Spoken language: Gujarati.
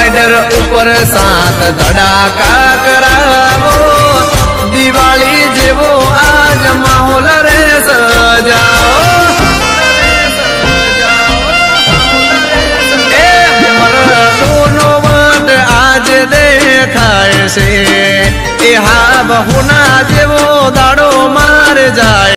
બેનર ઉપર 7 ધડાકા કરાવો દિવાળી જેવો આજ માહોલ રે સજાઓ એ મરદોનો વટ આજ દેખાય છે એ હા બહુના જેવો દાડો માર જાય